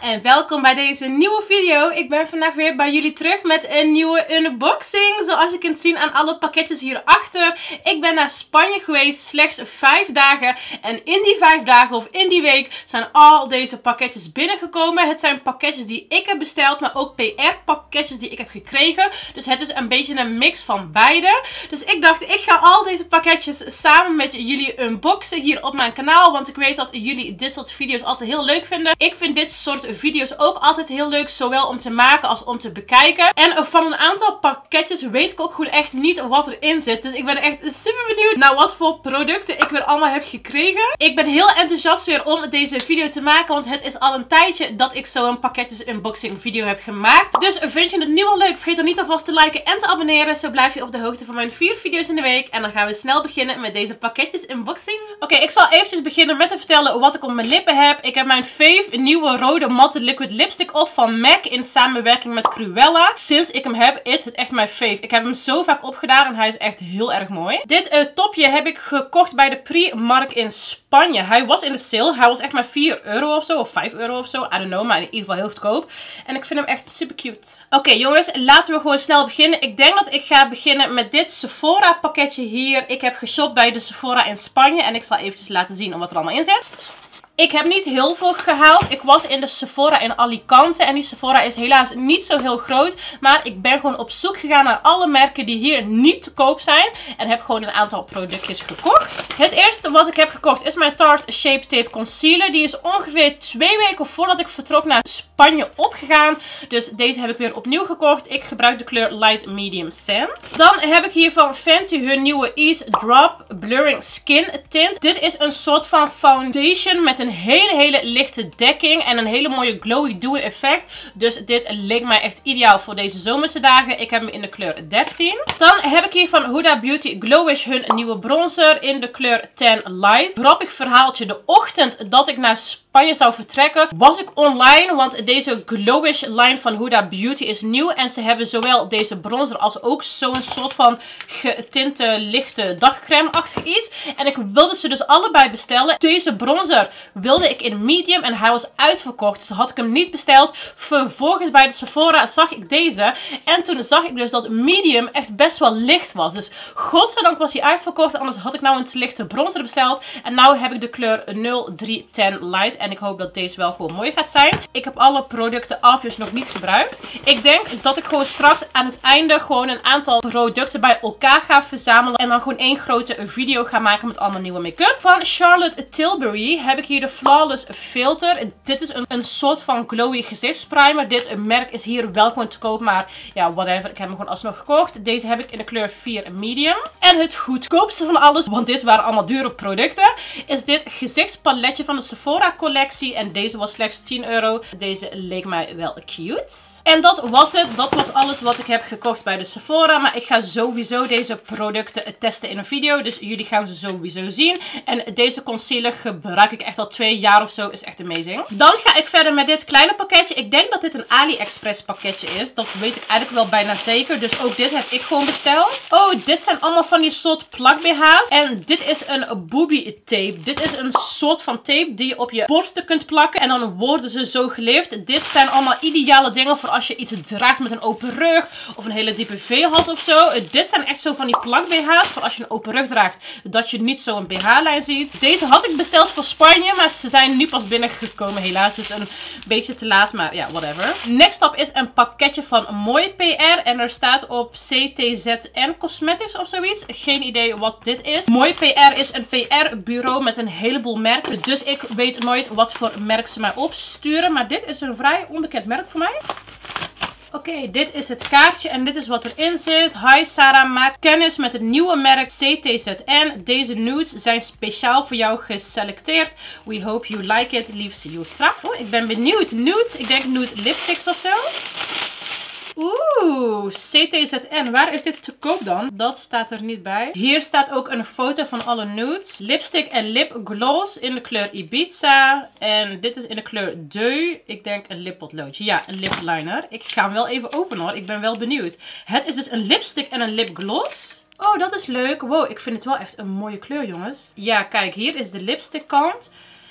en welkom bij deze nieuwe video. Ik ben vandaag weer bij jullie terug met een nieuwe unboxing. Zoals je kunt zien aan alle pakketjes hierachter. Ik ben naar Spanje geweest, slechts 5 dagen. En in die 5 dagen of in die week zijn al deze pakketjes binnengekomen. Het zijn pakketjes die ik heb besteld, maar ook PR-pakketjes die ik heb gekregen. Dus het is een beetje een mix van beide. Dus ik dacht, ik ga al deze pakketjes samen met jullie unboxen hier op mijn kanaal. Want ik weet dat jullie dit soort video's altijd heel leuk vinden. Ik vind dit soort video's ook altijd heel leuk, zowel om te maken als om te bekijken. En van een aantal pakketjes weet ik ook gewoon echt niet wat erin zit. Dus ik ben echt super benieuwd naar wat voor producten ik weer allemaal heb gekregen. Ik ben heel enthousiast weer om deze video te maken, want het is al een tijdje dat ik zo'n pakketjes unboxing video heb gemaakt. Dus vind je het nu al leuk? Vergeet dan niet alvast te liken en te abonneren. Zo blijf je op de hoogte van mijn 4 video's in de week. En dan gaan we snel beginnen met deze pakketjes unboxing. Oké, ik zal eventjes beginnen met te vertellen wat ik op mijn lippen heb. Ik heb mijn Fave nieuwe rode matte liquid lipstick op van MAC in samenwerking met Cruella. Sinds ik hem heb is het echt mijn fave. Ik heb hem zo vaak opgedaan en hij is echt heel erg mooi. Dit topje heb ik gekocht bij de Primark in Spanje. Hij was in de sale. Hij was echt maar 4 euro of zo, of 5 euro of zo. I don't know, maar in ieder geval heel goedkoop. En ik vind hem echt super cute. Oké, jongens, laten we gewoon snel beginnen. Ik denk dat ik ga beginnen met dit Sephora pakketje hier. Ik heb geshopt bij de Sephora in Spanje en ik zal eventjes laten zien wat er allemaal in zit. Ik heb niet heel veel gehaald. Ik was in de Sephora in Alicante. En die Sephora is helaas niet zo heel groot. Maar ik ben gewoon op zoek gegaan naar alle merken die hier niet te koop zijn. En heb gewoon een aantal productjes gekocht. Het eerste wat ik heb gekocht is mijn Tarte Shape Tape Concealer. Die is ongeveer 2 weken voordat ik vertrok naar Spanje opgegaan. Dus deze heb ik weer opnieuw gekocht. Ik gebruik de kleur Light Medium Sand. Dan heb ik hier van Fenty hun nieuwe Ease Drop Blurring Skin Tint. Dit is een soort van foundation met een hele lichte dekking en een hele mooie glowy dewy effect. Dus dit leek mij echt ideaal voor deze zomerse dagen. Ik heb hem in de kleur 13. Dan heb ik hier van Huda Beauty Glowish hun nieuwe bronzer in de kleur 10 Light. Grappig verhaaltje. De ochtend dat ik naar Spanje zou vertrekken, was ik online, want deze Glowish line van Huda Beauty is nieuw en ze hebben zowel deze bronzer als ook zo'n soort van getinte lichte dagcrème-achtig iets. En ik wilde ze dus allebei bestellen. Deze bronzer wilde ik in medium en hij was uitverkocht, dus had ik hem niet besteld. Vervolgens bij de Sephora zag ik deze en toen zag ik dus dat medium echt best wel licht was. Dus godzijdank was hij uitverkocht, anders had ik nou een te lichte bronzer besteld. En nu heb ik de kleur 0310 Light. En ik hoop dat deze wel gewoon mooi gaat zijn. Ik heb alle producten obviously nog niet gebruikt. Ik denk dat ik gewoon straks aan het einde gewoon een aantal producten bij elkaar ga verzamelen. En dan gewoon één grote video ga maken met allemaal nieuwe make-up. Van Charlotte Tilbury heb ik hier de Flawless Filter. Dit is een soort van glowy gezichtsprimer. Dit merk is hier wel gewoon te koop. Maar ja, whatever. Ik heb hem gewoon alsnog gekocht. Deze heb ik in de kleur 4 medium. En het goedkoopste van alles, want dit waren allemaal dure producten, is dit gezichtspaletje van de Sephora collectie. En deze was slechts 10 euro. Deze leek mij wel cute. En dat was het. Dat was alles wat ik heb gekocht bij de Sephora. Maar ik ga sowieso deze producten testen in een video. Dus jullie gaan ze sowieso zien. En deze concealer gebruik ik echt al 2 jaar of zo. Is echt amazing. Dan ga ik verder met dit kleine pakketje. Ik denk dat dit een AliExpress pakketje is. Dat weet ik eigenlijk wel bijna zeker. Dus ook dit heb ik gewoon besteld. Oh, dit zijn allemaal van die soort plak BH's. En dit is een booby tape. Dit is een soort van tape die je op je borsten kunt plakken. En dan worden ze zo gelift. Dit zijn allemaal ideale dingen voor als je iets draagt met een open rug. Of een hele diepe V-hals of zo. Dit zijn echt zo van die plak BH's. Voor als je een open rug draagt. Dat je niet zo een BH-lijn ziet. Deze had ik besteld voor Spanje. Maar ze zijn nu pas binnengekomen helaas. Het is een beetje te laat. Maar ja, whatever. Next up is een pakketje van Mooi PR. En er staat op CTZN Cosmetics of zoiets. Geen idee wat dit is. Mooi PR is een PR-bureau met een heleboel merken. Dus ik weet nooit wat voor merk ze mij opsturen. Maar dit is een vrij onbekend merk voor mij. Oké, dit is het kaartje en dit is wat erin zit. Hi Sarah, maak kennis met het nieuwe merk CTZN. Deze nudes zijn speciaal voor jou geselecteerd. We hope you like it. Liefst Joestra. Oh, ik ben benieuwd. Nudes. Ik denk nude lipsticks of zo. Oeh, CTZN. Waar is dit te koop dan? Dat staat er niet bij. Hier staat ook een foto van alle nudes. Lipstick en lipgloss in de kleur Ibiza. En dit is in de kleur Deux. Ik denk een lippotloodje. Ja, een lipliner. Ik ga hem wel even openen hoor. Ik ben wel benieuwd. Het is dus een lipstick en een lipgloss. Oh, dat is leuk. Wow, ik vind het wel echt een mooie kleur, jongens. Ja, kijk, hier is de lipstick kant.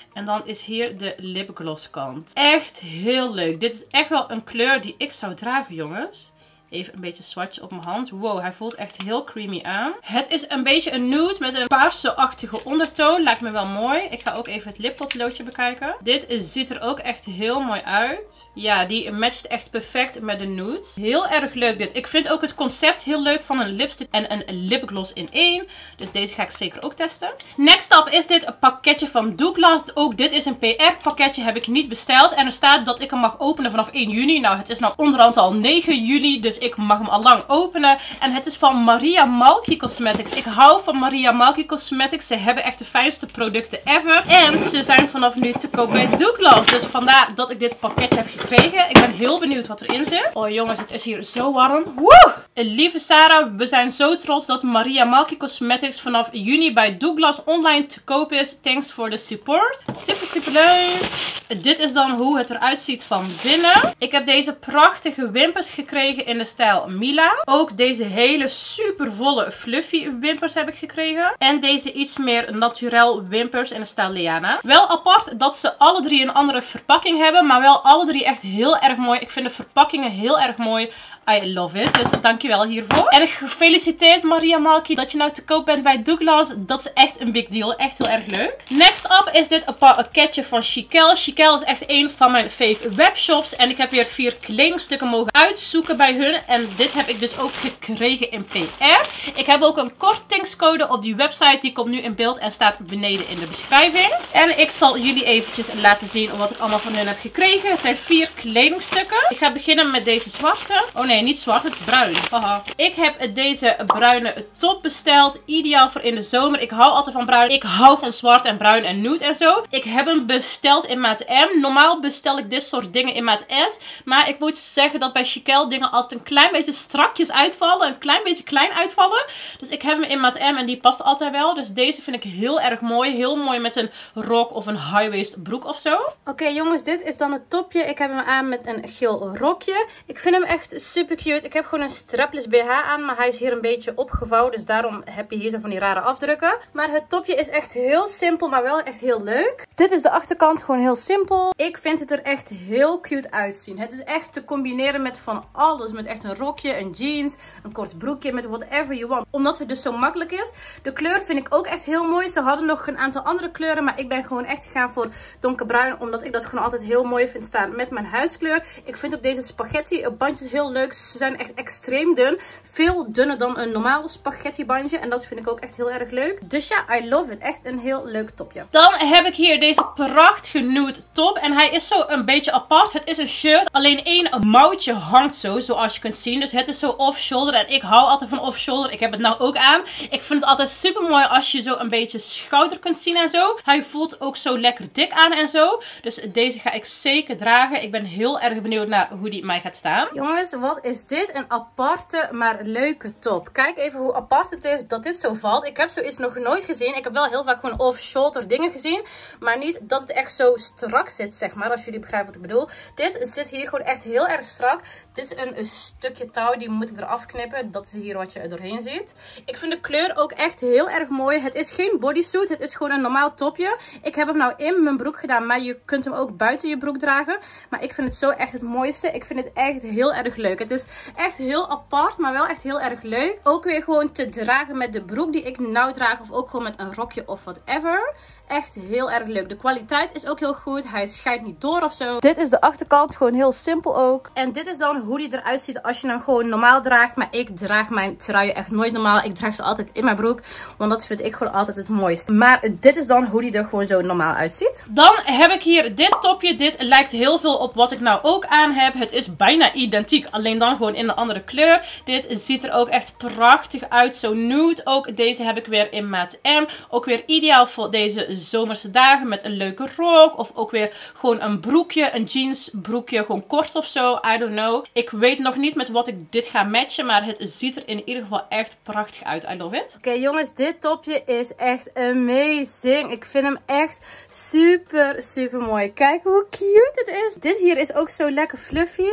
En dan is hier de lipgloss kant. Echt heel leuk. Dit is echt wel een kleur die ik zou dragen, jongens. Even een beetje swatch op mijn hand. Wow, hij voelt echt heel creamy aan. Het is een beetje een nude met een paarse-achtige ondertoon. Lijkt me wel mooi. Ik ga ook even het lippotloodje bekijken. Dit ziet er ook echt heel mooi uit. Ja, die matcht echt perfect met de nude. Heel erg leuk dit. Ik vind ook het concept heel leuk van een lipstick en een lipgloss in één. Dus deze ga ik zeker ook testen. Next up is dit een pakketje van Douglas. Ook dit is een PR pakketje. Heb ik niet besteld. En er staat dat ik hem mag openen vanaf 1 juni. Nou, het is nou onderhand al 9 juli. Dus ik mag hem al lang openen. En het is van Maria Malky Cosmetics. Ik hou van Maria Malky Cosmetics. Ze hebben echt de fijnste producten ever. En ze zijn vanaf nu te koop bij Douglas. Dus vandaar dat ik dit pakketje heb gekregen. Ik ben heel benieuwd wat erin zit. Oh jongens, het is hier zo warm. Woe! Lieve Sarah, we zijn zo trots dat Maria Malky Cosmetics vanaf juni bij Douglas online te koop is. Thanks voor de support. Super, super leuk. Dit is dan hoe het eruit ziet van binnen. Ik heb deze prachtige wimpers gekregen in de stijl Mila. Ook deze hele super volle fluffy wimpers heb ik gekregen. En deze iets meer naturel wimpers in de stijl Liana. Wel apart dat ze alle drie een andere verpakking hebben. Maar wel alle drie echt heel erg mooi. Ik vind de verpakkingen heel erg mooi. I love it. Dus dankjewel hiervoor. En gefeliciteerd Maria Malky dat je nou te koop bent bij Douglas. Dat is echt een big deal. Echt heel erg leuk. Next up is dit een pakketje van Chiquelle. Chiquelle is echt een van mijn fave webshops. En ik heb weer 4 kledingstukken mogen uitzoeken bij hun. En dit heb ik dus ook gekregen in PR. Ik heb ook een kortingscode op die website. Die komt nu in beeld en staat beneden in de beschrijving. En ik zal jullie eventjes laten zien wat ik allemaal van hun heb gekregen. Het zijn 4 kledingstukken. Ik ga beginnen met deze zwarte. Oh nee, niet zwart. Het is bruin. Haha. Ik heb deze bruine top besteld. Ideaal voor in de zomer. Ik hou altijd van bruin. Ik hou van zwart en bruin en nude en zo. Ik heb hem besteld in maat M. Normaal bestel ik dit soort dingen in maat S. Maar ik moet zeggen dat bij Chiquelle dingen altijd een klein beetje strakjes uitvallen. Een klein beetje klein uitvallen. Dus ik heb hem in maat M en die past altijd wel. Dus deze vind ik heel erg mooi. Heel mooi met een rok of een high-waist broek of zo. Oké, jongens, dit is dan het topje. Ik heb hem aan met een geel rokje. Ik vind hem echt super cute. Ik heb gewoon een strapless BH aan. Maar hij is hier een beetje opgevouwen. Dus daarom heb je hier zo van die rare afdrukken. Maar het topje is echt heel simpel. Maar wel echt heel leuk. Dit is de achterkant. Gewoon heel simpel. Ik vind het er echt heel cute uitzien. Het is echt te combineren met van alles. Met echt een rokje, een jeans, een kort broekje. Met whatever you want. Omdat het dus zo makkelijk is. De kleur vind ik ook echt heel mooi. Ze hadden nog een aantal andere kleuren. Maar ik ben gewoon echt gegaan voor donkerbruin. Omdat ik dat gewoon altijd heel mooi vind staan met mijn huidskleur. Ik vind ook deze spaghetti bandjes heel leuk. Ze zijn echt extreem dun. Veel dunner dan een normaal spaghetti bandje. En dat vind ik ook echt heel erg leuk. Dus ja, I love it. Echt een heel leuk topje. Dan heb ik hier deze prachtige nude top. En hij is zo een beetje apart. Het is een shirt. Alleen één mouwtje hangt zo, zoals je kunt zien. Dus het is zo off-shoulder. En ik hou altijd van off-shoulder. Ik heb het nou ook aan. Ik vind het altijd super mooi als je zo een beetje schouder kunt zien en zo. Hij voelt ook zo lekker dik aan en zo. Dus deze ga ik zeker dragen. Ik ben heel erg benieuwd naar hoe die mij gaat staan. Jongens, wat is dit? Een aparte, maar leuke top. Kijk even hoe apart het is dat dit zo valt. Ik heb zoiets nog nooit gezien. Ik heb wel heel vaak gewoon off-shoulder dingen gezien. Maar niet dat het echt zo strak zit, zeg maar. Als jullie begrijpen wat ik bedoel. Dit zit hier gewoon echt heel erg strak. Dit is een stukje touw. Die moet ik eraf knippen. Dat is hier wat je er doorheen ziet. Ik vind de kleur ook echt heel erg mooi. Het is geen bodysuit. Het is gewoon een normaal topje. Ik heb hem nou in mijn broek gedaan. Maar je kunt hem ook buiten je broek dragen. Maar ik vind het zo echt het mooiste. Ik vind het echt heel erg leuk. Het is echt heel apart. Maar wel echt heel erg leuk. Ook weer gewoon te dragen met de broek die ik nou draag. Of ook gewoon met een rokje of whatever. Echt heel erg leuk. De kwaliteit is ook heel goed. Hij schijnt niet door of zo. Dit is de achterkant. Gewoon heel simpel ook. En dit is dan hoe die eruit ziet als je hem gewoon normaal draagt. Maar ik draag mijn truien echt nooit normaal. Ik draag ze altijd in mijn broek. Want dat vind ik gewoon altijd het mooiste. Maar dit is dan hoe die er gewoon zo normaal uitziet. Dan heb ik hier dit topje. Dit lijkt heel veel op wat ik nou ook aan heb. Het is bijna identiek. Alleen dan gewoon in een andere kleur. Dit ziet er ook echt prachtig uit. Zo nude ook. Deze heb ik weer in maat M. Ook weer ideaal voor deze zomerse dagen. Met een leuke rok. Of ook weer gewoon een broekje. Een jeans broekje. Gewoon kort of zo. I don't know. Ik weet nog niet met wat ik dit ga matchen. Maar het ziet er in ieder geval echt prachtig uit. I love it. Oké, jongens. Dit topje is echt amazing. Ik vind hem echt super, super mooi. Kijk hoe cute het is. Dit hier is ook zo lekker fluffy.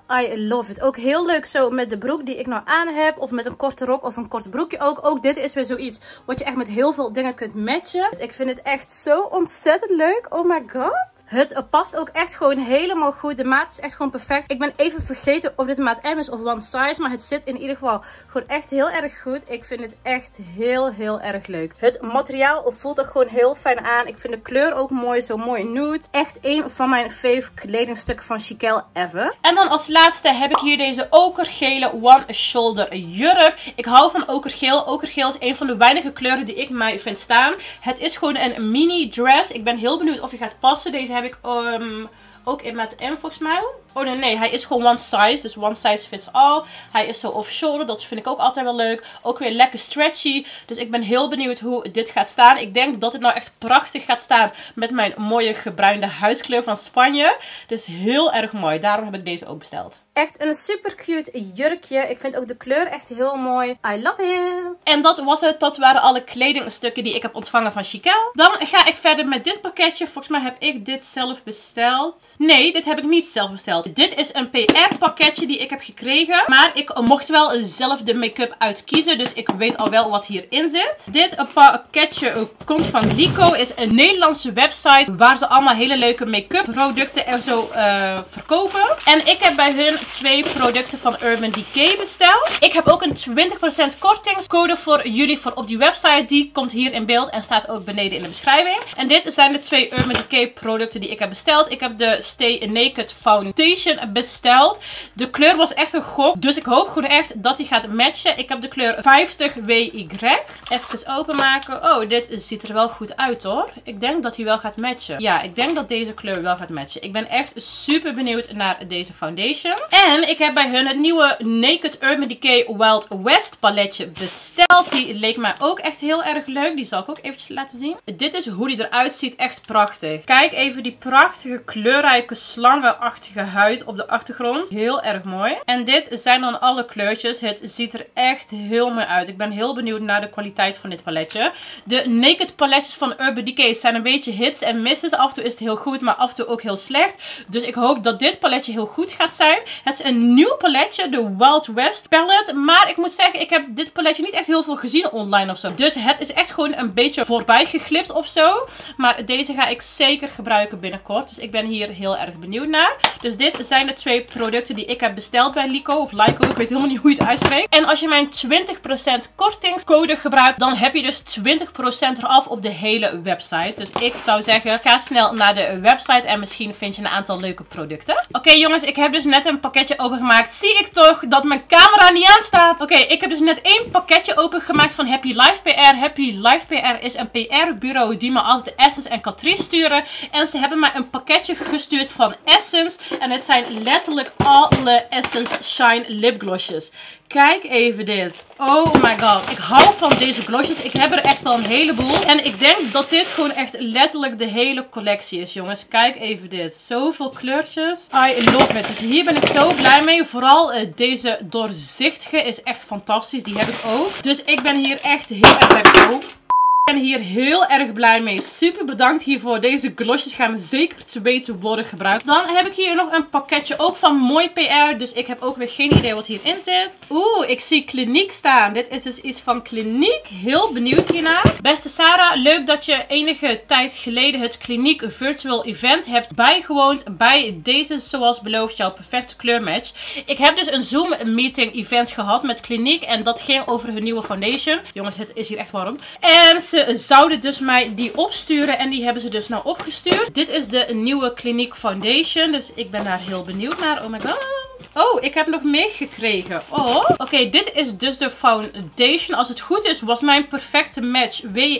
I love it. Ook heel leuk zo met de broek die ik nou aan heb. Of met een korte rok of een kort broekje ook. Ook dit is weer zoiets wat je echt met heel veel dingen kunt matchen. Ik vind het echt zo ontzettend leuk. Oh my god. Het past ook echt gewoon helemaal goed. De maat is echt gewoon perfect. Ik ben even vergeten of dit maat M is of one size. Maar het zit in ieder geval gewoon echt heel erg goed. Ik vind het echt heel erg leuk. Het materiaal voelt er gewoon heel fijn aan. Ik vind de kleur ook mooi. Zo mooi nude. Echt een van mijn fave kledingstukken van Chiquelle ever. En dan als laatste heb ik hier deze okergele one shoulder jurk. Ik hou van okergeel. Okergeel is een van de weinige kleuren die ik mij vind staan. Het is gewoon een mini dress. Ik ben heel benieuwd of die gaat passen. Deze heb ik ook in maat M volgens mij. Oh nee, hij is gewoon one size. Dus one size fits all. Hij is zo off-shoulder. Dat vind ik ook altijd wel leuk. Ook weer lekker stretchy. Dus ik ben heel benieuwd hoe dit gaat staan. Ik denk dat dit nou echt prachtig gaat staan met mijn mooie gebruinde huidskleur van Spanje. Dus heel erg mooi. Daarom heb ik deze ook besteld. Echt een super cute jurkje. Ik vind ook de kleur echt heel mooi. I love it. En dat was het. Dat waren alle kledingstukken die ik heb ontvangen van Chiquelle. Dan ga ik verder met dit pakketje. Volgens mij heb ik dit zelf besteld. Nee, dit heb ik niet zelf besteld. Dit is een PR pakketje die ik heb gekregen. Maar ik mocht wel zelf de make-up uitkiezen. Dus ik weet al wel wat hierin zit. Dit pakketje komt van Lyko. Is een Nederlandse website waar ze allemaal hele leuke make-up producten en zo verkopen. En ik heb bij hun 2 producten van Urban Decay besteld. Ik heb ook een 20% kortingscode voor jullie voor op die website. Die komt hier in beeld en staat ook beneden in de beschrijving. En dit zijn de 2 Urban Decay producten die ik heb besteld. Ik heb de Stay Naked Foundation besteld. De kleur was echt een gok. Dus ik hoop gewoon echt dat die gaat matchen. Ik heb de kleur 50WY. Even openmaken. Oh, dit ziet er wel goed uit hoor. Ik denk dat hij wel gaat matchen. Ja, ik denk dat deze kleur wel gaat matchen. Ik ben echt super benieuwd naar deze foundation. En ik heb bij hun het nieuwe Naked Urban Decay Wild West paletje besteld. Die leek mij ook echt heel erg leuk. Die zal ik ook eventjes laten zien. Dit is hoe die eruit ziet. Echt prachtig. Kijk even die prachtige kleurrijke slangenachtige huid op de achtergrond. Heel erg mooi. En dit zijn dan alle kleurtjes. Het ziet er echt heel mooi uit. Ik ben heel benieuwd naar de kwaliteit van dit paletje. De Naked paletjes van Urban Decay zijn een beetje hits en misses. Af en toe is het heel goed, maar af en toe ook heel slecht. Dus ik hoop dat dit paletje heel goed gaat zijn. Het is een nieuw paletje, de Wild West palette. Maar ik moet zeggen, ik heb dit paletje niet echt heel veel gezien online of zo. Dus het is echt gewoon een beetje voorbij geglipt of zo. Maar deze ga ik zeker gebruiken binnenkort. Dus ik ben hier heel erg benieuwd naar. Dus dit zijn de 2 producten die ik heb besteld bij Lyko of Lyko. Ik weet helemaal niet hoe je het uitspreekt. En als je mijn 20% kortingscode gebruikt, dan heb je dus 20% eraf op de hele website. Dus ik zou zeggen, ga snel naar de website en misschien vind je een aantal leuke producten. Oké, jongens, ik heb dus net een pakketje opengemaakt. Zie ik toch dat mijn camera niet aanstaat? Oké, ik heb dus net 1 pakketje opengemaakt van Happy Life PR. Happy Life PR is een PR-bureau die me altijd Essence en Catrice sturen. En ze hebben mij een pakketje gestuurd van Essence. En het zijn letterlijk alle Essence Shine lipglossjes. Kijk even dit. Oh my god. Ik hou van deze glossjes. Ik heb er echt al een heleboel. En ik denk dat dit gewoon echt letterlijk de hele collectie is, jongens. Kijk even dit. Zoveel kleurtjes. I love it. Dus hier ben ik zo blij mee. Vooral deze doorzichtige is echt fantastisch. Die heb ik ook. Dus ik ben hier echt heel erg blij mee. Ik ben hier heel erg blij mee. Super bedankt hiervoor. Deze glossjes gaan zeker te weten worden gebruikt. Dan heb ik hier nog een pakketje ook van Mooi PR. Dus ik heb ook weer geen idee wat hierin zit. Oeh, ik zie Clinique staan. Dit is dus iets van Clinique. Heel benieuwd hiernaar. Beste Sarah, leuk dat je enige tijd geleden het Clinique Virtual Event hebt bijgewoond bij deze, zoals beloofd, jouw perfecte kleurmatch. Ik heb dus een Zoom meeting event gehad met Clinique en dat ging over hun nieuwe foundation. Jongens, het is hier echt warm. En ze zouden dus mij die opsturen en die hebben ze dus nou opgestuurd. Dit is de nieuwe Clinique Foundation, dus ik ben daar heel benieuwd naar. Oh my god. Oh, ik heb nog meer gekregen. Oh. Oké, dit is dus de foundation. Als het goed is, was mijn perfecte match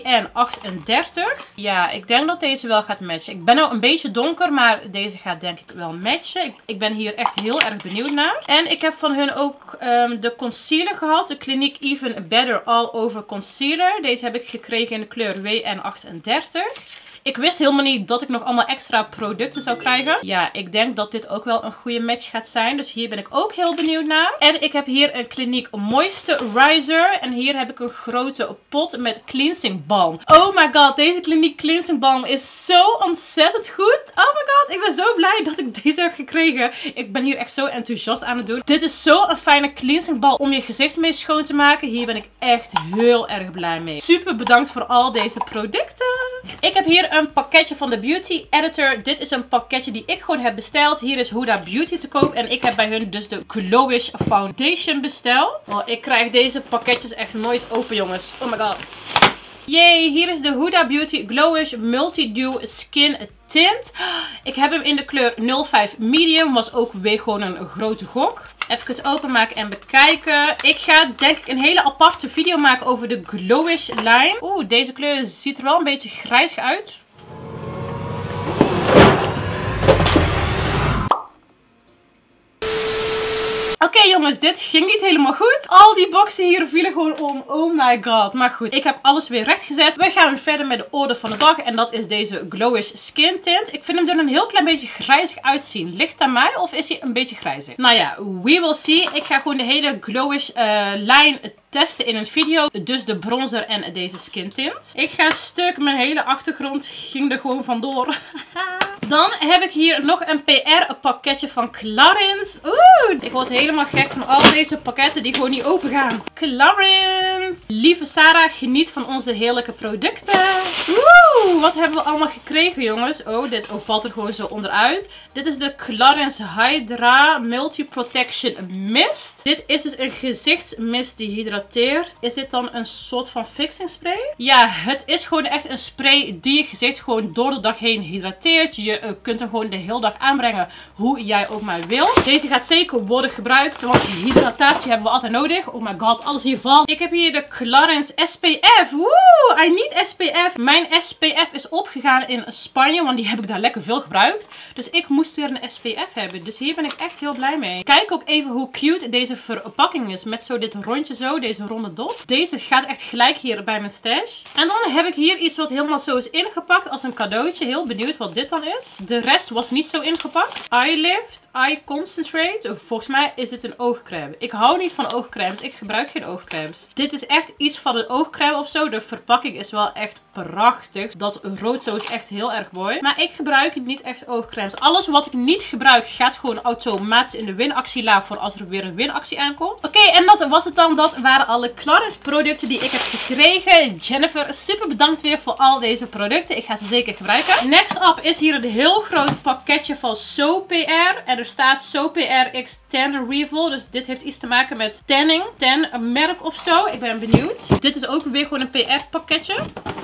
WN38. Ja, ik denk dat deze wel gaat matchen. Ik ben nou een beetje donker, maar deze gaat denk ik wel matchen. Ik ben hier echt heel erg benieuwd naar. En ik heb van hun ook de concealer gehad. De Clinique Even Better All Over Concealer. Deze heb ik gekregen in de kleur WN38. Ik wist helemaal niet dat ik nog allemaal extra producten zou krijgen. Ja, ik denk dat dit ook wel een goede match gaat zijn. Dus hier ben ik ook heel benieuwd naar. En ik heb hier een Clinique Moisturizer. En hier heb ik een grote pot met cleansing balm. Oh my god, deze Clinique cleansing balm is zo ontzettend goed. Oh my god, ik ben zo blij dat ik deze heb gekregen. Ik ben hier echt zo enthousiast aan het doen. Dit is zo'n fijne cleansing balm om je gezicht mee schoon te maken. Hier ben ik echt heel erg blij mee. Super bedankt voor al deze producten. Ik heb hier een pakketje van de Beauty Editor. Dit is een pakketje die ik gewoon heb besteld. Hier is Huda Beauty te koop. En ik heb bij hun dus de Glowish Foundation besteld. Oh, ik krijg deze pakketjes echt nooit open, jongens. Oh my god. Yay, hier is de Huda Beauty Glowish Multi-Dew Skin Tint. Ik heb hem in de kleur 05 Medium. Was ook weer gewoon een grote gok. Even openmaken en bekijken. Ik ga denk ik een hele aparte video maken over de Glowish lijn. Oeh, deze kleur ziet er wel een beetje grijzig uit. Oké, jongens, dit ging niet helemaal goed. Al die boxen hier vielen gewoon om. Oh my god. Maar goed, ik heb alles weer rechtgezet. We gaan verder met de order van de dag. En dat is deze Glowish Skin Tint. Ik vind hem er een heel klein beetje grijzig uitzien. Ligt aan mij of is hij een beetje grijzig? Nou ja, we will see. Ik ga gewoon de hele Glowish lijn testen in een video. Dus de bronzer en deze skin tint. Ik ga stuk. Mijn hele achtergrond ging er gewoon vandoor. Dan heb ik hier nog een PR pakketje van Clarins. Oeh, ik word helemaal gek van al deze pakketten die gewoon niet open gaan. Clarins. Lieve Sarah, geniet van onze heerlijke producten. Oeh, wat hebben we allemaal gekregen, jongens? Oh, dit valt er gewoon zo onderuit. Dit is de Clarins Hydra Multi Protection Mist. Dit is dus een gezichtsmist die hydrateert. Is dit dan een soort van fixing spray? Ja, het is gewoon echt een spray die je gezicht gewoon door de dag heen hydrateert. Je kunt hem gewoon de hele dag aanbrengen hoe jij ook maar wilt. Deze gaat zeker worden gebruikt, want hydratatie hebben we altijd nodig. Oh my god, alles hier valt. Ik heb hier de Clarins SPF. Woe, I need SPF. Mijn SPF is opgegaan in Spanje, want die heb ik daar lekker veel gebruikt. Dus ik moest weer een SPF hebben. Dus hier ben ik echt heel blij mee. Kijk ook even hoe cute deze verpakking is. Met zo dit rondje zo, deze ronde dop. Deze gaat echt gelijk hier bij mijn stash. En dan heb ik hier iets wat helemaal zo is ingepakt als een cadeautje. Heel benieuwd wat dit dan is. De rest was niet zo ingepakt. Eye Lift, Eye Concentrate. Volgens mij is dit een oogcrème. Ik hou niet van oogcremes. Ik gebruik geen oogcremes. Dit is echt iets van een oogcrème of zo. De verpakking is wel echt prachtig. Dat rood zo is echt heel erg mooi. Maar ik gebruik niet echt oogcremes. Alles wat ik niet gebruik gaat gewoon automatisch in de winactie la voor als er weer een winactie aankomt. Oké, en dat was het dan. Dat waren alle Clarins producten die ik heb gekregen. Jennifer, super bedankt weer voor al deze producten. Ik ga ze zeker gebruiken. Next up is hier een heel groot pakketje van So PR. En er staat So PR X Tan Reveal. Dus dit heeft iets te maken met tanning. Een merk of zo. Ik ben benieuwd. Dit is ook weer gewoon een PR pakketje.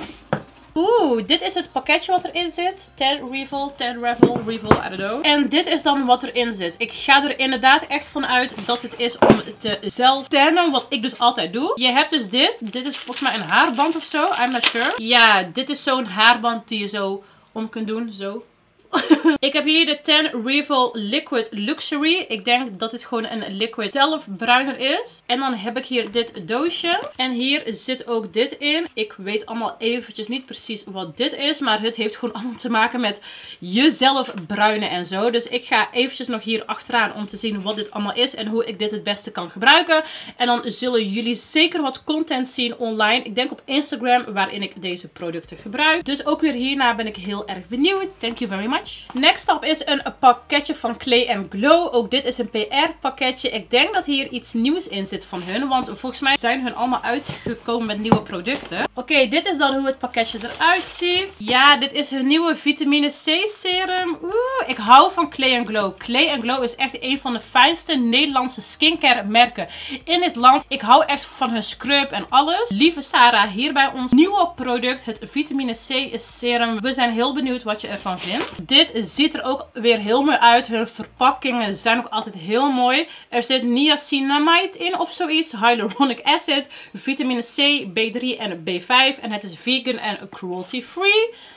Oeh, dit is het pakketje wat erin zit. Tan Reveal, I don't know. En dit is dan wat erin zit. Ik ga er inderdaad echt van uit dat het is om te zelf tannen, wat ik dus altijd doe. Je hebt dus dit. Dit is volgens mij een haarband of zo. I'm not sure. Ja, dit is zo'n haarband die je zo om kunt doen. Zo. Ik heb hier de Tan Reveal Liquid Luxury. Ik denk dat dit gewoon een liquid zelfbruiner is. En dan heb ik hier dit doosje. En hier zit ook dit in. Ik weet allemaal eventjes niet precies wat dit is. Maar het heeft gewoon allemaal te maken met jezelf bruinen en zo. Dus ik ga eventjes nog hier achteraan om te zien wat dit allemaal is. En hoe ik dit het beste kan gebruiken. En dan zullen jullie zeker wat content zien online. Ik denk op Instagram waarin ik deze producten gebruik. Dus ook weer hierna ben ik heel erg benieuwd. Thank you very much. Next up is een pakketje van Clay & Glow. Ook dit is een PR pakketje. Ik denk dat hier iets nieuws in zit van hun. Want volgens mij zijn hun allemaal uitgekomen met nieuwe producten. Oké, dit is dan hoe het pakketje eruit ziet. Ja, dit is hun nieuwe vitamine C serum. Oeh, ik hou van Clay & Glow. Clay & Glow is echt een van de fijnste Nederlandse skincare merken in dit land. Ik hou echt van hun scrub en alles. Lieve Sarah, hier bij ons nieuwe product, het vitamine C serum. We zijn heel benieuwd wat je ervan vindt. Dit ziet er ook weer heel mooi uit. Hun verpakkingen zijn ook altijd heel mooi. Er zit niacinamide in of zoiets. Hyaluronic acid, vitamine C, B3 en B5. En het is vegan en cruelty free.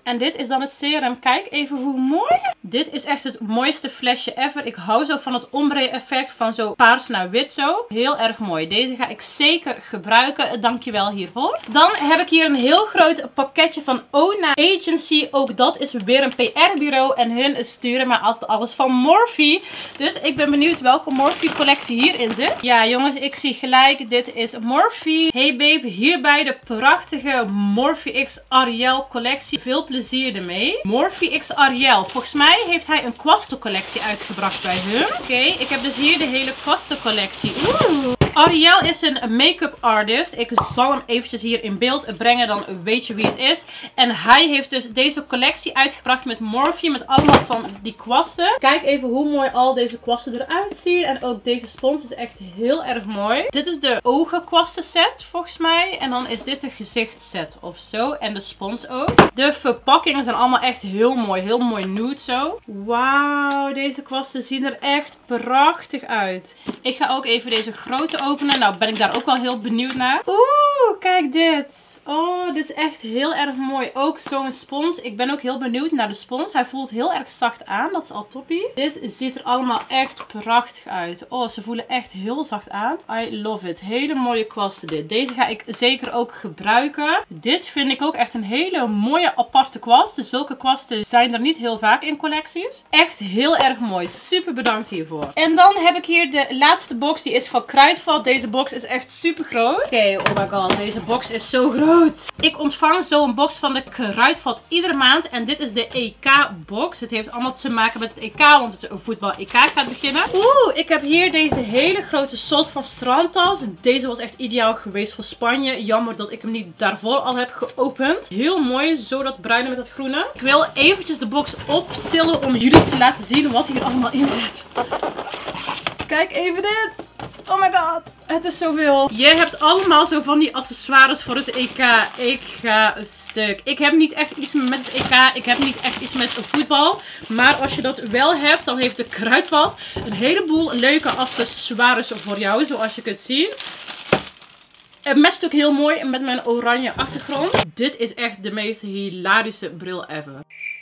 En dit is dan het serum. Kijk even hoe mooi. Dit is echt het mooiste flesje ever. Ik hou zo van het ombre effect. Van zo paars naar wit zo. Heel erg mooi. Deze ga ik zeker gebruiken. Dankjewel hiervoor. Dan heb ik hier een heel groot pakketje van Ona Agency. Ook dat is weer een PR-bureau. En hun sturen mij altijd alles van Morphe. Dus ik ben benieuwd welke Morphe collectie hierin zit. Ja jongens, ik zie gelijk. Dit is Morphe. Hey babe, hierbij de prachtige Morphe X Ariel collectie. Veel plezier ermee. Morphe X Ariel. Volgens mij heeft hij een kwasten collectie uitgebracht bij hun. Oké, ik heb dus hier de hele kwasten collectie. Oeh. Ariel is een make-up artist. Ik zal hem eventjes hier in beeld brengen. Dan weet je wie het is. En hij heeft dus deze collectie uitgebracht met Morphe. Met allemaal van die kwasten. Kijk even hoe mooi al deze kwasten eruit zien. En ook deze spons is echt heel erg mooi. Dit is de ogenkwasten set volgens mij. En dan is dit de gezichtsset of zo. En de spons ook. De verpakkingen zijn allemaal echt heel mooi. Heel mooi nude zo. Wauw, deze kwasten zien er echt prachtig uit. Ik ga ook even deze grote openen. Nou ben ik daar ook wel heel benieuwd naar. Oeh, kijk dit. Oh, dit is echt heel erg mooi. Ook zo'n spons. Ik ben ook heel benieuwd naar de spons. Hij voelt heel erg zacht aan. Dat is al toppie. Dit ziet er allemaal echt prachtig uit. Oh, ze voelen echt heel zacht aan. I love it. Hele mooie kwasten dit. Deze ga ik zeker ook gebruiken. Dit vind ik ook echt een hele mooie aparte kwast. Dus zulke kwasten zijn er niet heel vaak in collecties. Echt heel erg mooi. Super bedankt hiervoor. En dan heb ik hier de laatste box. Die is van Kruidvat. Deze box is echt super groot. Oké, oh my god. Deze box is zo groot. Ik ontvang zo'n box van de Kruidvat iedere maand. En dit is de EK-box. Het heeft allemaal te maken met het EK. Want het voetbal-EK gaat beginnen. Oeh, ik heb hier deze hele grote soort van strandtas. Deze was echt ideaal geweest voor Spanje. Jammer dat ik hem niet daarvoor al heb geopend. Heel mooi, zo dat bruine met dat groene. Ik wil eventjes de box optillen om jullie te laten zien wat hier allemaal in zit. Kijk even dit. Oh my god. Het is zoveel. Je hebt allemaal zo van die accessoires voor het EK. Ik ga stuk. Ik heb niet echt iets met het EK. Ik heb niet echt iets met voetbal. Maar als je dat wel hebt, dan heeft de Kruidvat een heleboel leuke accessoires voor jou. Zoals je kunt zien. Het matcht ook heel mooi met mijn oranje achtergrond. Dit is echt de meest hilarische bril ever.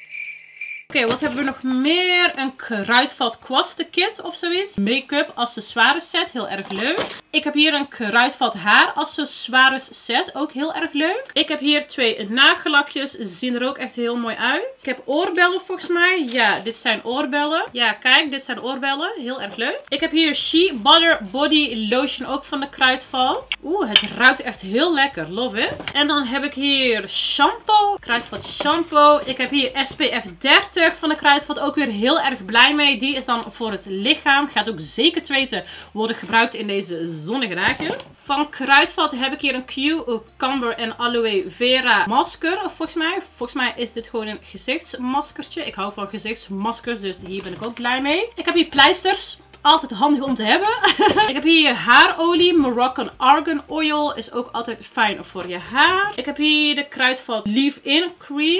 Oké, wat hebben we nog meer? Een Kruidvat kwastenkit of zoiets. Make-up accessoires set. Heel erg leuk. Ik heb hier een Kruidvat haar accessoires set. Ook heel erg leuk. Ik heb hier 2 nagellakjes. Zien er ook echt heel mooi uit. Ik heb oorbellen volgens mij. Ja, dit zijn oorbellen. Ja, kijk. Dit zijn oorbellen. Heel erg leuk. Ik heb hier Shea Butter Body Lotion. Ook van de Kruidvat. Oeh, het ruikt echt heel lekker. Love it. En dan heb ik hier shampoo. Kruidvat shampoo. Ik heb hier SPF 30 van de Kruidvat. Ook weer heel erg blij mee. Die is dan voor het lichaam. Gaat ook zeker te weten worden gebruikt in deze zonnige dagen. Van Kruidvat heb ik hier een cucumber en aloe vera masker. Volgens mij is dit gewoon een gezichtsmaskertje. Ik hou van gezichtsmaskers, dus hier ben ik ook blij mee. Ik heb hier pleisters. Altijd handig om te hebben. Ik heb hier haarolie. Moroccan Argan Oil. Is ook altijd fijn voor je haar. Ik heb hier de Kruidvat Leave-In Cream.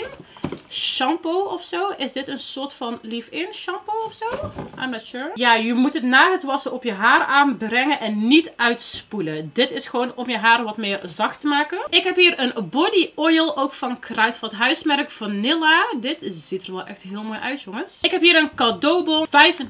Shampoo of zo. Is dit een soort van leave-in shampoo of zo? I'm not sure. Ja, je moet het na het wassen op je haar aanbrengen en niet uitspoelen. Dit is gewoon om je haar wat meer zacht te maken. Ik heb hier een body oil, ook van Kruidvat huismerk Vanilla. Dit ziet er wel echt heel mooi uit, jongens. Ik heb hier een cadeaubon.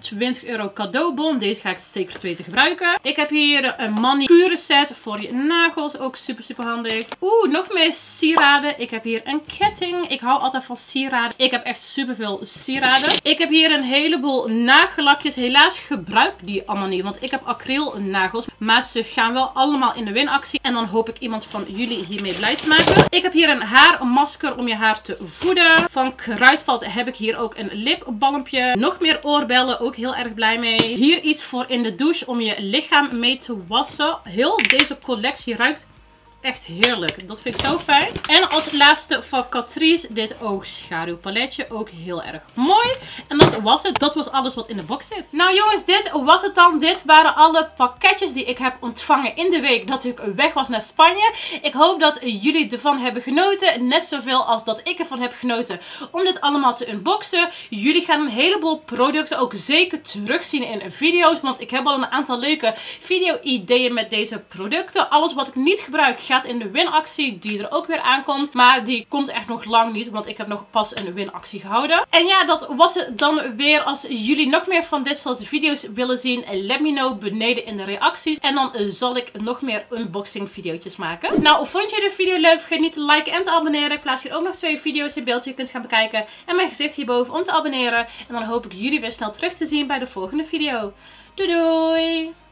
€25 cadeaubon. Deze ga ik zeker weten gebruiken. Ik heb hier een manicure set voor je nagels. Ook super, super handig. Oeh, nog meer sieraden. Ik heb hier een ketting. Ik hou altijd van sieraden. Ik heb echt superveel sieraden. Ik heb hier een heleboel nagellakjes. Helaas gebruik ik die allemaal niet, want ik heb acryl nagels. Maar ze gaan wel allemaal in de winactie. En dan hoop ik iemand van jullie hiermee blij te maken. Ik heb hier een haarmasker om je haar te voeden. Van Kruidvat heb ik hier ook een lipbalmpje. Nog meer oorbellen, ook heel erg blij mee. Hier iets voor in de douche om je lichaam mee te wassen. Heel deze collectie ruikt echt heerlijk. Dat vind ik zo fijn. En als laatste van Catrice dit oogschaduwpaletje. Ook heel erg mooi. En dat was het. Dat was alles wat in de box zit. Nou jongens, dit was het dan. Dit waren alle pakketjes die ik heb ontvangen in de week dat ik weg was naar Spanje. Ik hoop dat jullie ervan hebben genoten. Net zoveel als dat ik ervan heb genoten om dit allemaal te unboxen. Jullie gaan een heleboel producten ook zeker terugzien in video's. Want ik heb al een aantal leuke video-ideeën met deze producten. Alles wat ik niet gebruik ga gaat in de winactie die er ook weer aankomt. Maar die komt echt nog lang niet, want ik heb nog pas een winactie gehouden. En ja, dat was het dan weer. Als jullie nog meer van dit soort video's willen zien, let me know beneden in de reacties. En dan zal ik nog meer unboxing video's maken. Nou, vond je de video leuk? Vergeet niet te liken en te abonneren. Ik plaats hier ook nog 2 video's in beeld die je kunt gaan bekijken. En mijn gezicht hierboven om te abonneren. En dan hoop ik jullie weer snel terug te zien bij de volgende video. Doei doei!